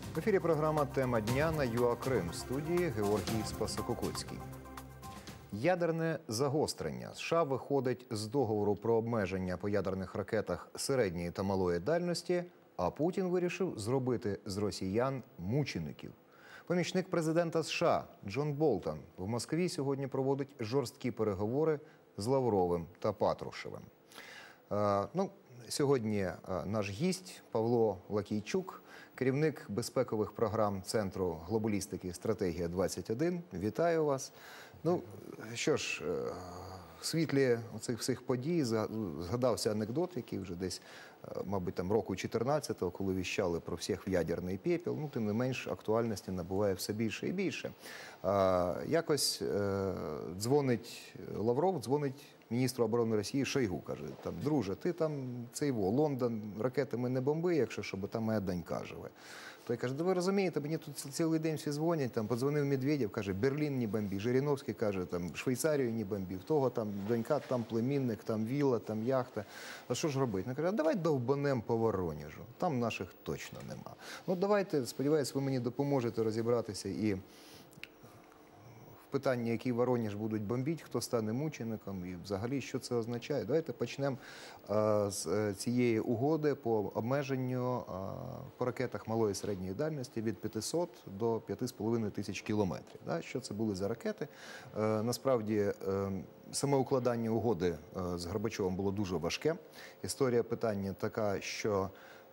В ефірі програма «Тема дня» на ЮА Крим. В студії Георгій Спасокукуцький. Ядерне загострення. США виходить з договору про обмеження по ядерних ракетах середньої та малої дальності, а Путін вирішив зробити з росіян мучеників. Помічник президента США Джон Болтон в Москві сьогодні проводить жорсткі переговори з Лавровим та Патрушевим. Сьогодні наш гість Павло Лакійчук, керівник безпекових програм Центру глобалістики «Стратегія-21». Вітаю вас. Що ж, в світлі цих всіх подій згадався анекдот, який вже десь, мабуть, там року 14-го, коли віщали про всіх в ядерний пепел. Тим не менш, актуальності набуває все більше і більше. Якось дзвонить Лавров, дзвонить міністру оборони Росії Шойгу, каже, друже, ти там Лондон ракетами не бомби, якщо що, бо там моя донька живе. Той каже, да ви розумієте, мені тут цілий день всі дзвонять, подзвонив Медведєв, каже, Берлін не бомбі, Жириновський каже, Швейцарію не бомбі, в того там донька, там племінник, там вілла, там яхта. А що ж робити? Він каже, давай довбанем по Воронежу, там наших точно нема. Давайте, сподіваюся, ви мені допоможете розібратися і питання, які Воронеж будуть бомбити, хто стане мучеником і взагалі, що це означає. Давайте почнемо з цієї угоди по обмеженню по ракетах малої і середньої дальності від 500 до 5,5 тисяч кілометрів. Що це були за ракети? Насправді, саме укладання угоди з Горбачовим було дуже важке. Історія питання така, що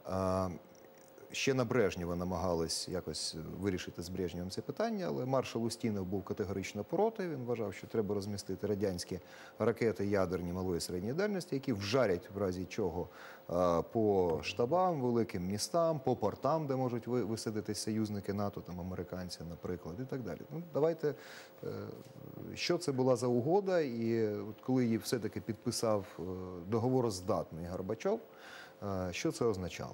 ще на Брежнєва намагались якось вирішити з Брежнєвим це питання, але маршал Устінов був категорично проти. Він вважав, що треба розмістити радянські ракети ядерні малої і середньої дальності, які вжарять в разі чого по штабам, великим містам, по портам, де можуть висадитись союзники НАТО, там американці, наприклад, і так далі. Давайте, що це була за угода, і коли її все-таки підписав договороздатний Горбачов, що це означало?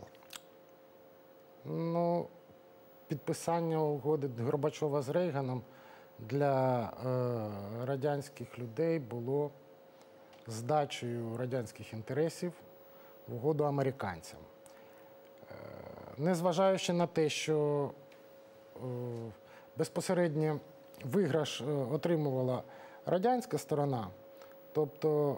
Підписання угоди Горбачова з Рейганом для радянських людей було здачею радянських інтересів в угоду американцям. Незважаючи на те, що безпосередньо виграш отримувала радянська сторона, тобто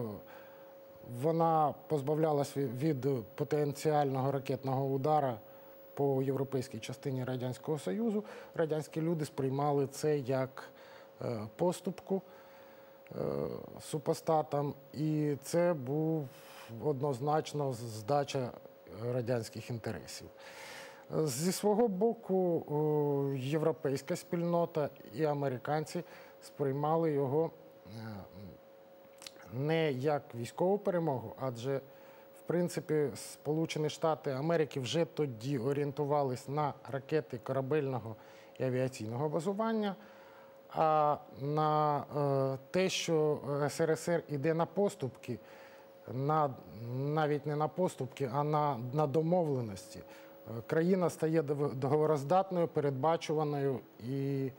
вона позбавлялася від потенціального ракетного удару по європейській частині Радянського Союзу, радянські люди сприймали це як поступку супостатам, і це був однозначно здача радянських інтересів. Зі свого боку, європейська спільнота і американці сприймали його не як військову перемогу, адже в принципі, Сполучені Штати Америки вже тоді орієнтувались на ракети корабельного і авіаційного базування, а на те, що СРСР йде на поступки, навіть не на поступки, а на домовленості. Країна стає договороздатною, передбачуваною і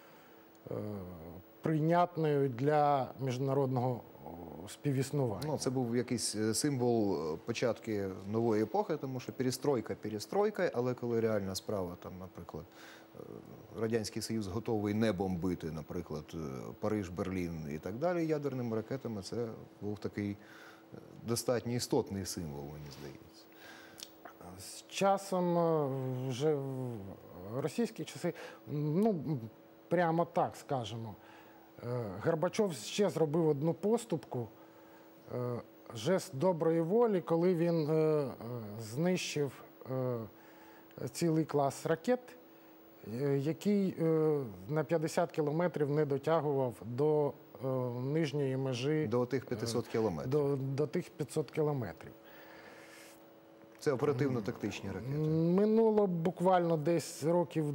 прийнятною для міжнародного співіснування. Це був якийсь символ початки нової епохи, тому що перестройка, але коли реальна справа, наприклад, Радянський Союз готовий не бомбити, наприклад, Париж, Берлін і так далі ядерними ракетами, це був такий достатньо істотний символ, мені здається. З часом, вже в російські часи, прямо так скажемо, Горбачов ще зробив одну поступку, жест доброї волі, коли він знищив цілий клас ракет, який на 50 кілометрів не дотягував до нижньої межі. До тих 500 кілометрів. До тих 500 кілометрів. Це оперативно-тактичні ракети. Минуло буквально десь років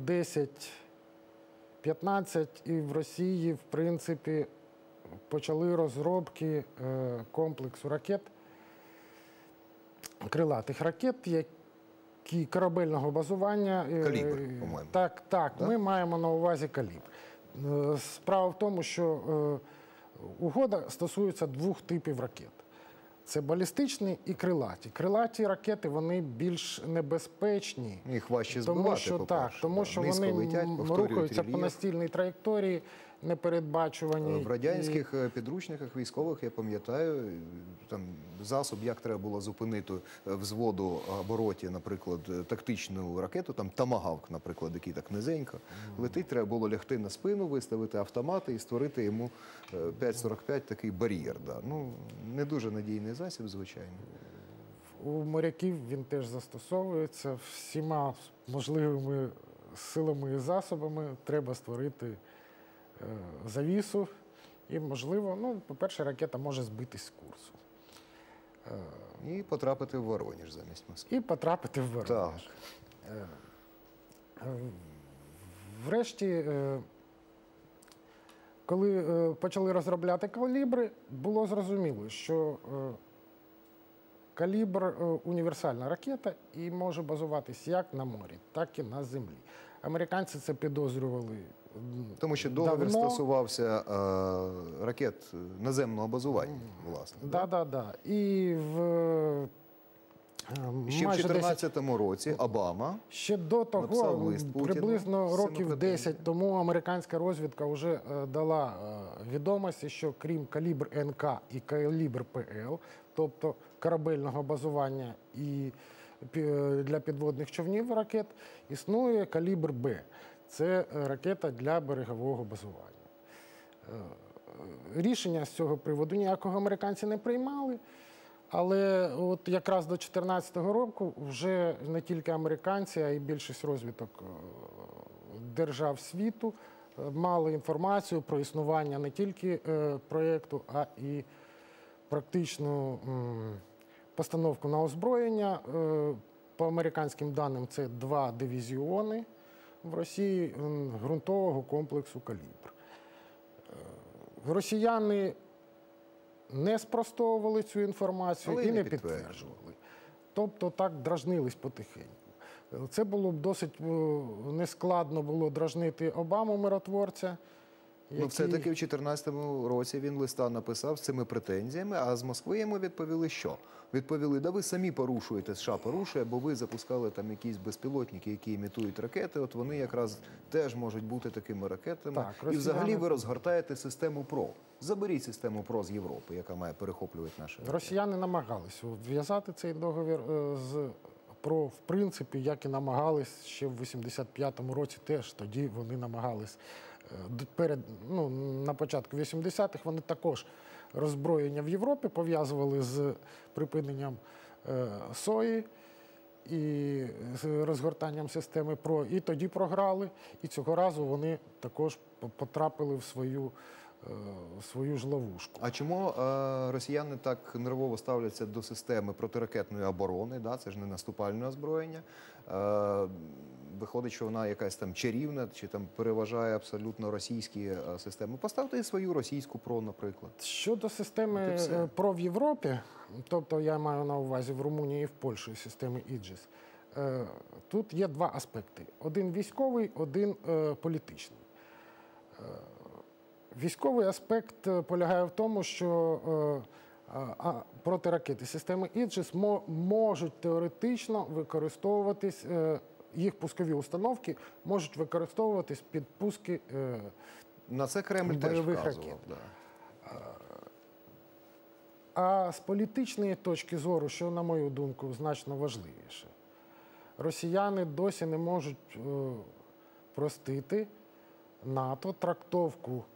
10-15, і в Росії, в принципі, почали розробки комплексу ракет, крилатих ракет, які корабельного базування. Калібр, по-моєму. Так, ми маємо на увазі калібр. Справа в тому, що угода стосується двох типів ракет. Це балістичні і крилаті. Крилаті ракети, вони більш небезпечні. Їх важче збивати, по-перше. Тому що Низько вони летять, повторюють рухаються по рельєф. настільній траєкторії, непередбачувані. В радянських підручниках військових, я пам'ятаю, там засоб, як треба було зупинити взводу або роті, наприклад, тактичну ракету, там «Томагавк», наприклад, який так низенько летить, треба було лягти на спину, виставити автомати і створити йому 5,45 такий бар'єр. Да. Ну, не дуже надійний засіб, звичайно. У моряків він теж застосовується всіма можливими силами і засобами. Треба створити завісу. І, можливо, ну, по-перше, ракета може збитись з курсу. І потрапити в Воронеж замість Москви. І потрапити в Воронеж. Врешті, коли почали розробляти калібри, було зрозуміло, що калібр універсальна ракета і може базуватись як на морі, так і на землі. Американці це підозрювали Тому що договір давно. стосувався ракет наземного базування, власне. Да. І Ще в майже 2014 році Обама ще до написав того, лист Путіну приблизно з років цими 10 тому американська розвідка вже дала відомості, що крім калібр НК і калібр ПЛ, тобто корабельного базування і для підводних човнів ракет, існує калібр Б. Це ракета для берегового базування. Рішення з цього приводу ніякого американці не приймали. Але от якраз до 2014 року вже не тільки американці, а й більшість розвиток держав світу мали інформацію про існування не тільки проєкту, а і практичну постановку на озброєння. По американським даним, це 2 дивізіони в Росії ґрунтового комплексу «Калібр». Росіяни не спростовували цю інформацію але і не підтверджували. підтверджували. Тобто так дражнились потихеньку. Це було б досить нескладно було дражнити Обаму, миротворця. Ну, все-таки в 2014 році він листа написав з цими претензіями, а з Москви йому відповіли, що? Відповіли, да ви самі порушуєте, США порушує, бо ви запускали там якісь безпілотники, які імітують ракети, от вони якраз теж можуть бути такими ракетами. Так, І взагалі ви розгортаєте систему ПРО. Заберіть систему ПРО з Європи, яка має перехоплювати наші ракети. Росіяни намагалися в'язати цей договір з ПРО, в принципі, як і намагались ще в 85-му році теж. Тоді вони намагались на початку 80-х вони також роззброєння в Європі пов'язували з припиненням сої і з розгортанням системи ПРО. І тоді програли, і цього разу вони також потрапили в свою ж ловушку. А чому росіяни так нервово ставляться до системи протиракетної оборони? Да? Це ж не наступальне озброєння. Виходить, що вона якась там чарівна, чи там переважає абсолютно російські системи. Поставте і свою російську ПРО, наприклад. Щодо системи ПРО в Європі, тобто я маю на увазі в Румунії і в Польщі системи Іджіс, тут є 2 аспекти. Один військовий, один політичний. Військовий аспект полягає в тому, що протиракети системи Іджіс можуть теоретично використовуватись, їх пускові установки можуть використовуватись під пуски На це Кремль теж бойових вказував. ракет. Да. А з політичної точки зору, що, на мою думку, значно важливіше, росіяни досі не можуть простити НАТО трактовку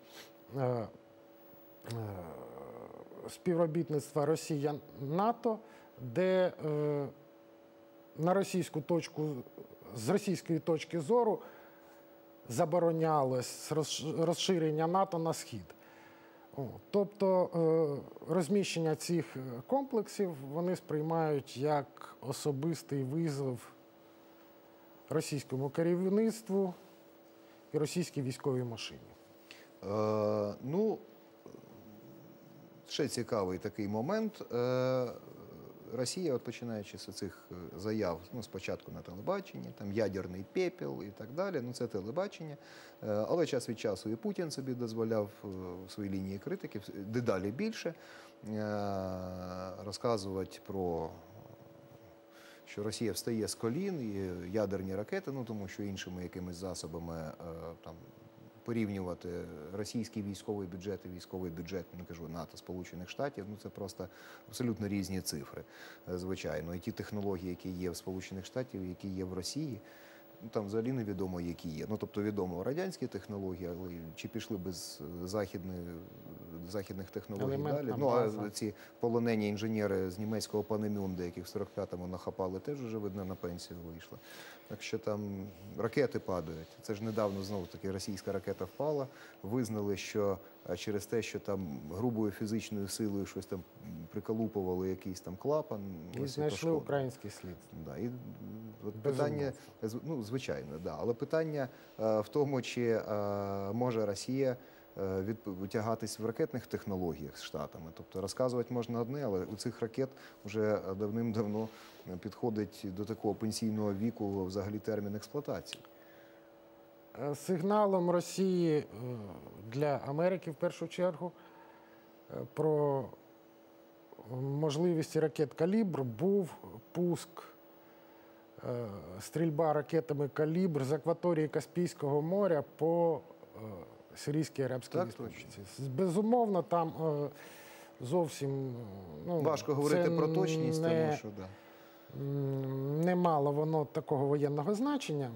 співробітництва Росія-НАТО, де з російської точки зору заборонялось розширення НАТО на схід. Тобто розміщення цих комплексів вони сприймають як особистий визов російському керівництву і російській військовій машині. Ще цікавий такий момент. Росія, от починаючи з цих заяв, ну, спочатку на телебаченні, там ядерний пепел і так далі, ну це телебачення, але час від часу і Путін собі дозволяв в своїй лінії критики дедалі більше розказувати про, що Росія встає з колін, і ядерні ракети, ну тому що іншими якимись засобами там порівнювати російський військовий бюджет і військовий бюджет, не кажу, НАТО, Сполучених Штатів, ну це просто абсолютно різні цифри, звичайно. І ті технології, які є в Сполучених Штатах, які є в Росії, ну, там взагалі невідомо, які є. Ну, тобто відомо радянські технології, але чи пішли без західних технологій далі. Ну, а ці полонені інженери з німецького Панемюнде, яких в 45-му нахапали, теж вже, видно, на пенсію вийшли. Так що там ракети падають. Це ж недавно, знову-таки, російська ракета впала, визнали, що через те, що там грубою фізичною силою щось там приколупували, якийсь там клапан. І знайшли український слід. Да, і от питання, ну, звичайно, да, але питання в тому, чи може Росія витягатись в ракетних технологіях з Штатами. Тобто розказувати можна одне, але у цих ракет вже давним-давно підходить до такого пенсійного віку взагалі термін експлуатації. Сигналом Росії для Америки, в першу чергу, про можливість ракет «Калібр» був пуск, стрільба ракетами «Калібр» з акваторії Каспійського моря по Сирійській Арабській Республіці. Безумовно, там зовсім... Ну, важко говорити про точність, тому що, да. Не мало воно такого воєнного значення,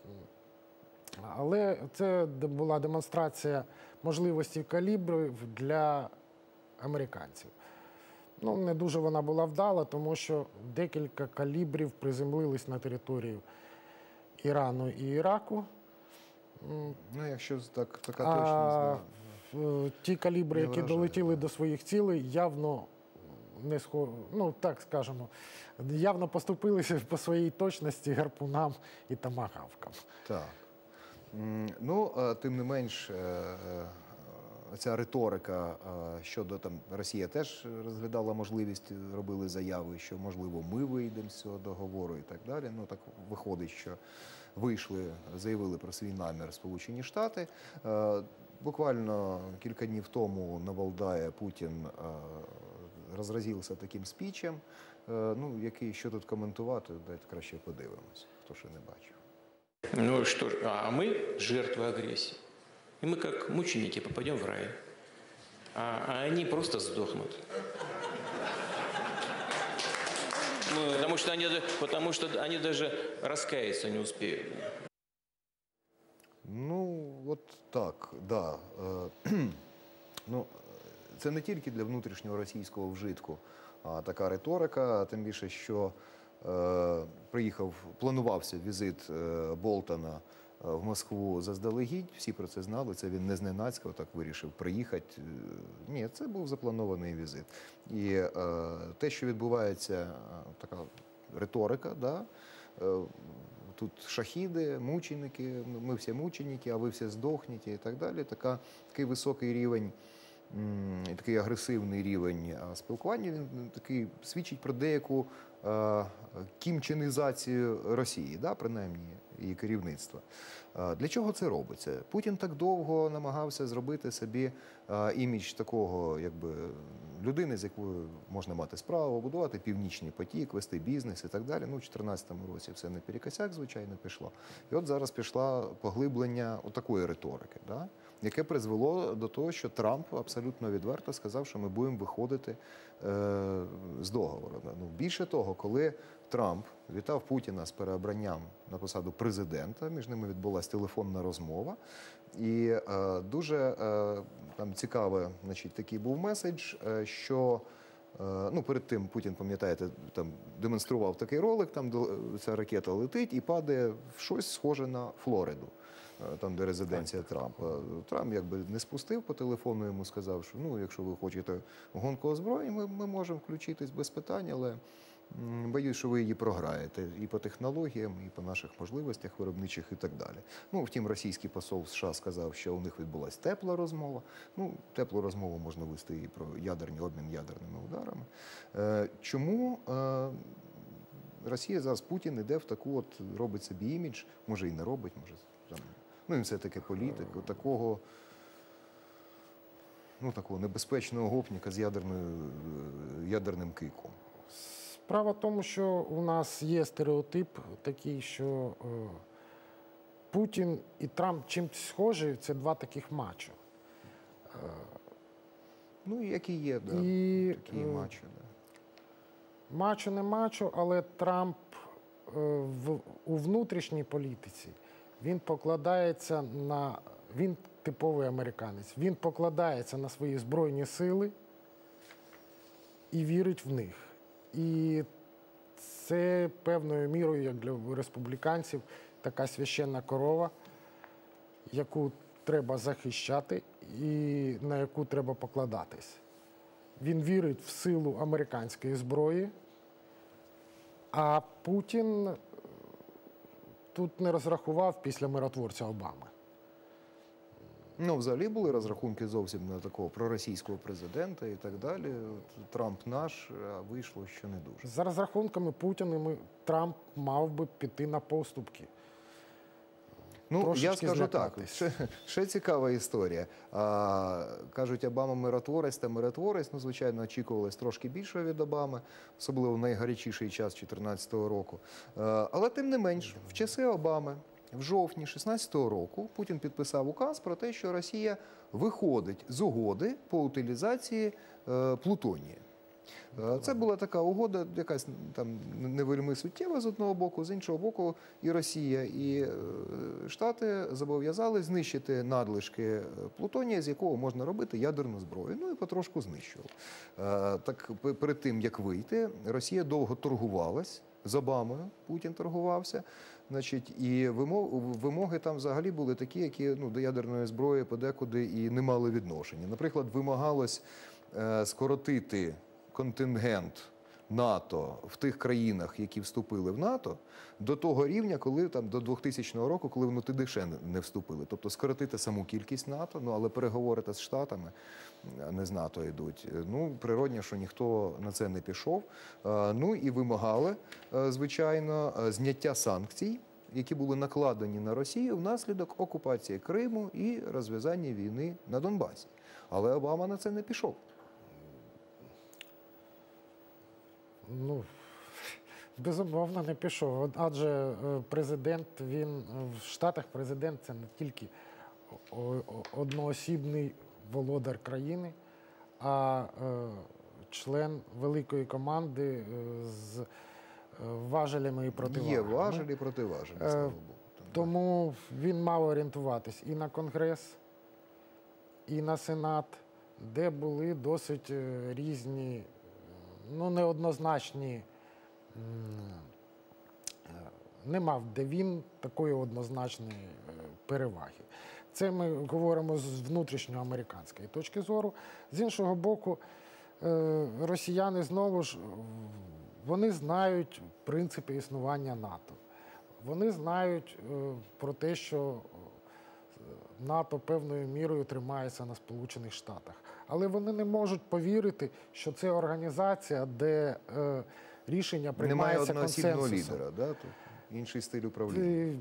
але це була демонстрація можливості калібрів для американців. Ну, не дуже вона була вдала, тому що декілька калібрів приземлились на територію Ірану і Іраку. Ну, якщо така точність, ті калібри, які долетіли до своїх цілей, явно не ну, так скажемо, явно поступилися по своїй точності гарпунам і томагавкам. Так. Ну, тим не менш, ця риторика щодо, там, Росія теж розглядала можливість, робили заяви, що, можливо, ми вийдемо з цього договору і так далі. Ну, так виходить, що вийшли, заявили про свій намір Сполучені Штати. Буквально кілька днів тому на Валдае Путін розразився таким спічем, ну, який, що тут коментувати, давайте краще подивимось, хто ще не бачив. Ну что ж, а мы жертвы агрессии. И мы как мученики попадем в рай. А они просто сдохнут. Потому что они даже раскаяться не успеют. Ну, от так, да. Ну, це не тільки для внутрішнього російського вжитку така риторика, тим більше, що планувався візит Болтона в Москву заздалегідь, всі про це знали, це він не зненацька так вирішив приїхати. Ні, це був запланований візит. І те, що відбувається, така риторика, да, тут шахіди, мученики, ми всі мученики, а ви всі здохнете і так далі. Такий високий рівень, такий агресивний рівень спілкування, він такий свідчить про деяку кімчинізацію Росії, да, принаймні її керівництва. Для чого це робиться? Путін так довго намагався зробити собі імідж такого, якби, людини, з якою можна мати справу, будувати Північний потік, вести бізнес і так далі. Ну, у 2014 році все наперекосяк, звичайно, пішло. І от зараз пішло поглиблення такої риторики, да, яке призвело до того, що Трамп абсолютно відверто сказав, що ми будемо виходити з договору. Ну, більше того, коли Трамп вітав Путіна з переобранням на посаду президента, між ними відбулася телефонна розмова, і дуже там цікавий, значить, такий був меседж, що ну, перед тим Путін, пам'ятаєте, там демонстрував такий ролик, там ця ракета летить і падає в щось схоже на Флориду, там, де резиденція Трампа. Трамп якби не спустив по телефону, йому сказав, що, ну, якщо ви хочете гонку озброєнь, ми можемо включитись без питань, але Боюсь, що ви її програєте і по технологіям, і по наших можливостях виробничих і так далі. Ну, втім, російський посол в США сказав, що у них відбулася тепла розмова. Ну, теплу розмову можна вести і про ядерний обмін ядерними ударами. Чому Росія зараз, Путін іде в таку от, робить собі імідж, може і не робить, може, там, ну, він все-таки політик, такого небезпечного гопніка з ядерним кийком. Справа в тому, що у нас є стереотип такий, що Путін і Трамп чимось схожі, це два таких мачо. Ну, які є, да, такі мачо. Да. Мачо не мачо, але Трамп у внутрішній політиці, він покладається на, він типовий американець, він покладається на свої збройні сили і вірить в них. І це певною мірою, як для республіканців, така священна корова, яку треба захищати і на яку треба покладатись. Він вірить в силу американської зброї, а Путін тут не розрахував після миротворця Обами. Ну, взагалі були розрахунки зовсім на такого проросійського президента і так далі. От Трамп наш, а вийшло, що не дуже. За розрахунками Путіна Трамп мав би піти на поступки. Ну, я скажу так, ще цікава історія. Кажуть, Обама миротворець та миротворець. Ну, звичайно, очікувалось трошки більшого від Обами, особливо в найгарячіший час 2014 року. Але тим не менш, в часи Обами, в жовтні 2016 року, Путін підписав указ про те, що Росія виходить з угоди по утилізації плутонію. Це була така угода, якась там не вельми суттєва з одного боку, з іншого боку і Росія, і Штати зобов'язали знищити надлишки плутонія, з якого можна робити ядерну зброю. Ну і потрошку знищували. Так перед тим, як вийти, Росія довго торгувалась з Обамою, Путін торгувався. Значить, і вимоги там взагалі були такі, які до ядерної зброї подекуди і не мали відношення. Наприклад, вимагалось скоротити контингент НАТО в тих країнах, які вступили в НАТО, до того рівня, коли там до 2000 року, коли вони туди ще не вступили. Тобто скоротити саму кількість НАТО, але переговори з Штатами, а не з НАТО йдуть. Ну, природно, що ніхто на це не пішов. Ну і вимагали, звичайно, зняття санкцій, які були накладені на Росію внаслідок окупації Криму і розв'язання війни на Донбасі. Але Обама на це не пішов. Ну, безумовно, не пішов. Адже президент, в Штатах президент – це не тільки одноосібний володар країни, а член великої команди з важелями і противагами. Є важелі і противажелі, слава Богу. Тому він мав орієнтуватись і на Конгрес, і на Сенат, де були досить різні, неоднозначні, не мав де він такої однозначної переваги. Це ми говоримо з внутрішньоамериканської точки зору. З іншого боку, росіяни знову ж, вони знають принципи існування НАТО. Вони знають про те, що НАТО певною мірою тримається на Сполучених Штатах. Але вони не можуть повірити, що це організація, де рішення приймається консенсусом. Немає одноосібного лідера, да? Тут інший стиль управління.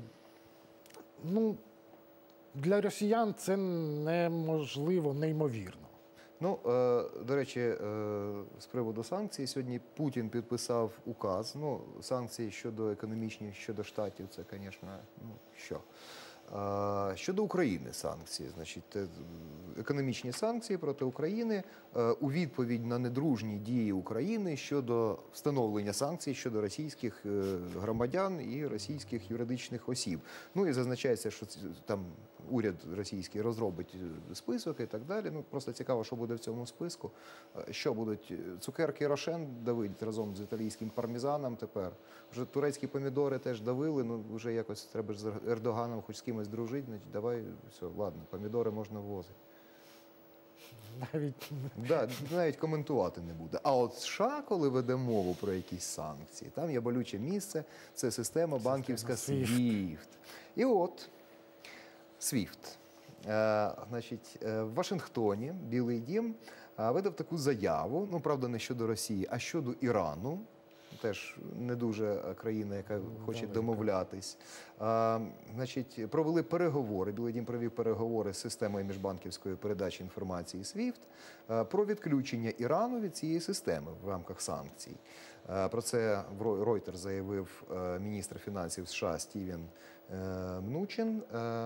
Для росіян це неможливо, неймовірно. Ну, до речі, з приводу санкцій, сьогодні Путін підписав указ. Ну, санкції щодо економічних, щодо Штатів, це, звісно, що. Щодо України санкції, значить, економічні санкції проти України у відповідь на недружні дії України щодо встановлення санкцій щодо російських громадян і російських юридичних осіб. Ну і зазначається, що там уряд російський розробить список і так далі. Ну, просто цікаво, що буде в цьому списку. Що будуть цукерки Рошен давить разом з італійським пармезаном тепер. Вже турецькі помідори теж давили, ну вже якось треба ж з Ердоганом хоч з кимось дружити, значить давай, все, ладно, помідори можна ввозити. навіть Да, навіть коментувати не буде. А от США, коли веде мову про якісь санкції, там є болюче місце, це система банківська SWIFT. І от SWIFT. Значить, в Вашингтоні Білий дім видав таку заяву, ну, правда, не щодо Росії, а щодо Ірану. Теж не дуже країна, яка хоче домовлятись. Значить, провели переговори, Білий дім провів переговори з системою міжбанківської передачі інформації SWIFT про відключення Ірану від цієї системи в рамках санкцій. Про це Reuters заявив міністр фінансів США Стівен Мнучин.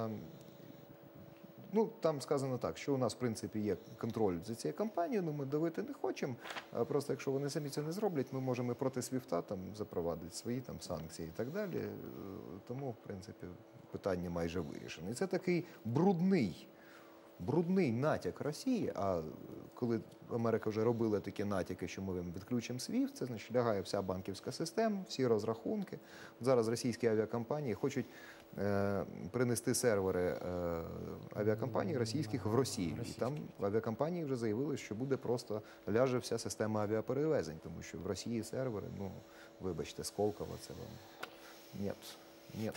Ну, там сказано так, що у нас, в принципі, є контроль за цією компанією, але ми давити не хочемо. Просто якщо вони самі це не зроблять, ми можемо проти Свіфта там запровадити свої там санкції і так далі. Тому, в принципі, питання майже вирішено. І це такий брудний натяк Росії, а коли Америка вже робила такі натяки, що ми відключимо SWIFT, це значить лягає вся банківська система, всі розрахунки. Зараз російські авіакомпанії хочуть принести сервери авіакомпаній російських в Росію. І там авіакомпанії вже заявили, що буде просто ляже вся система авіаперевезень, тому що в Росії сервери, ну, вибачте, Сколково це вам. Ні.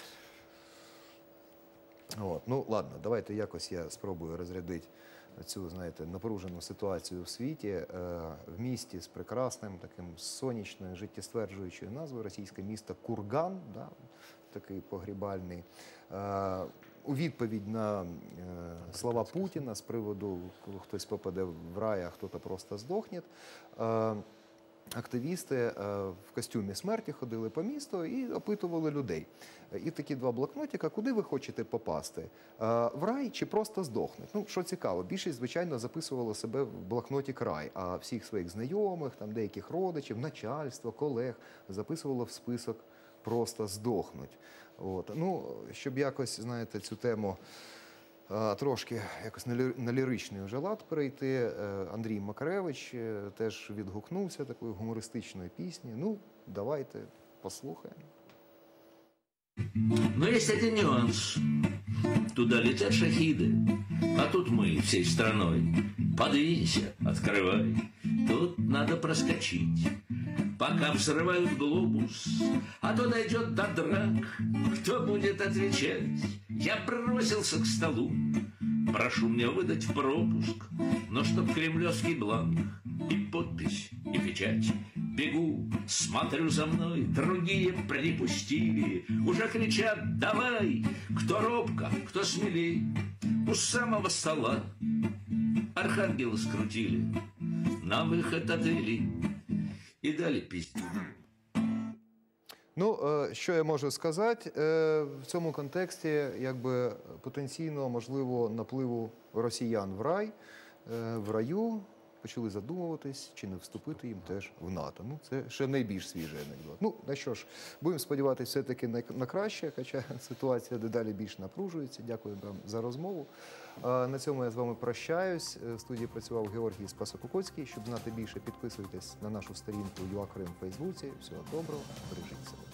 От. Ну, ладно, давайте якось я спробую розрядити цю, знаєте, напружену ситуацію в світі, в місті з прекрасним, таким сонячною, життєстверджуючою назвою, російське місто Курган, да, такий погрібальний. У відповідь на слова Путіна з приводу, коли хтось попаде в рай, а хтось просто здохне, активісти в костюмі смерті ходили по місту і опитували людей. І такі два блокнотика, куди ви хочете попасти? В рай чи просто здохнути? Ну, що цікаво, більшість, звичайно, записувала себе в блокнотик рай, а всіх своїх знайомих, там, деяких родичів, начальство, колег записувало в список просто здохнуть. От. Ну, щоб якось, знаєте, цю тему трошки якось на ліричний вже лад перейти, Андрій Макаревич теж відгукнувся такою гумористичною піснею. Ну, давайте послухаємо. Но есть один нюанс. Туда летят шахиды, а тут мы всей страной. Подвинься, открывай, тут надо проскочить. Пока взрывают глобус, а то дойдет до драк. Кто будет отвечать? Я бросился к столу. Прошу мне выдать пропуск, но чтоб кремлевский бланк и подпись, и печать. Бегу, смотрю за мной, другие припустили. Уже кричат: давай, кто робко, кто смелей. У самого стола архангела скрутили, на выход отвели і далі пісню. Ну, що я можу сказати, в цьому контексті, якби, потенційно, можливо, напливу росіян в раю, почали задумуватись, чи не вступити їм теж в НАТО. Ну, це ще найбільш свіжий анекдот. Ну, на що ж, будемо сподіватися все-таки на краще, хоча ситуація дедалі більш напружується. Дякую вам за розмову. На цьому я з вами прощаюсь. В студії працював Георгій Спасокукоцький. Щоб знати більше, підписуйтесь на нашу сторінку ЮА Крим в Фейсбуці. Всього доброго, бережіть себе.